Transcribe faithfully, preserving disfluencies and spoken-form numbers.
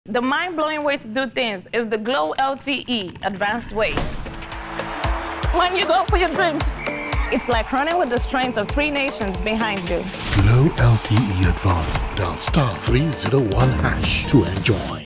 The mind-blowing way to do things is the Glow L T E Advanced Way. When you go for your dreams, it's like running with the strength of three nations behind you. Glow L T E Advanced. Dial star three zero one hash to enjoy.